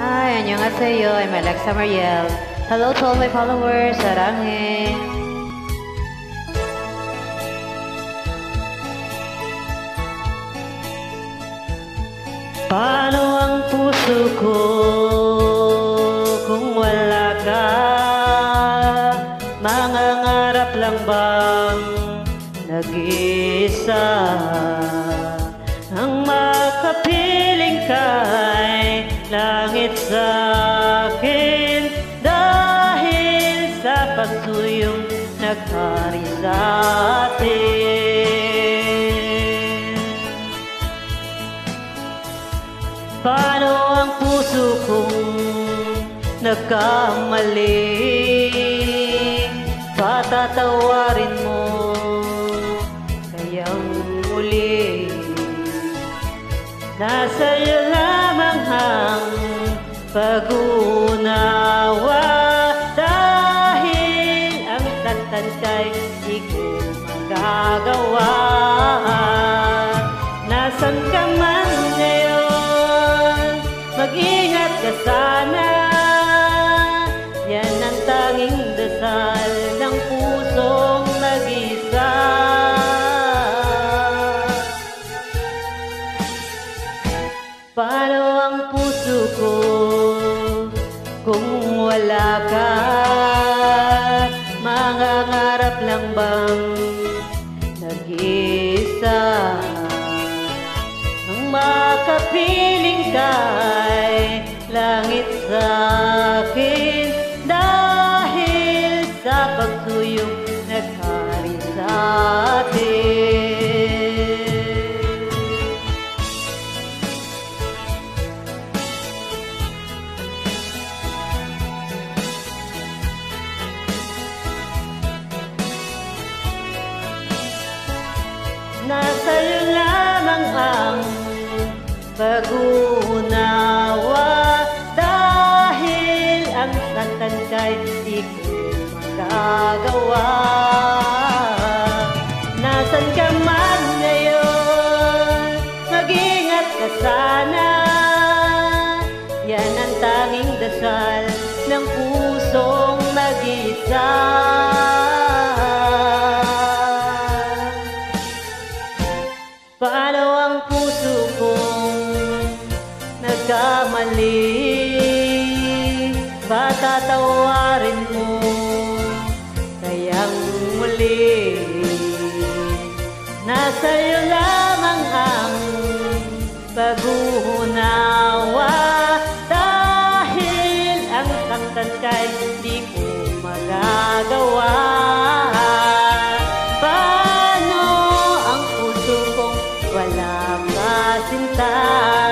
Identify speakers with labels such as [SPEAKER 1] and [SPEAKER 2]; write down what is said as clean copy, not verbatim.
[SPEAKER 1] Hi, 안녕하세요. I'm Alexa Mariel. Hello to all my followers. Sarange. Paano ang puso ko kung wala ka? Mangangarap lang bang nag-iisa? Ang makapiling ka'y langit sa akin, dahil sa pagsuyong naghari sa atin. Paano ang puso kong nagkamali? Patatawarin mo kayang muli. Nasa iyo lamang ang pag-unawa, dahil ang saktan ka'y di ko magagawa. Nasaan ka man ngayon, mag-ingat ka sana. Yan ang tanging dasal ng pusong nag-isa. Paano ang puso ko kung wala ka? Mangangarap lang bang nag-iisa? Ang makapiling ka'y langit sa akin, dahil sa pagsuyong naghari sa atin. Nasa iyo lamang ang pag-unawa, dahil ang saktan ka'y di ko magagawa. Nasaan ka man ngayon, mag-ingat ka sana. Yan ang tanging dasal ng pusong nag-isa. Paano ang puso kong nagkamali? Patatawarin mo kayang muli. Nasa iyo lamang ang pag-unawa, dahil ang saktan ka'y di ko magagawa. Paano ang puso kong walang kasinta?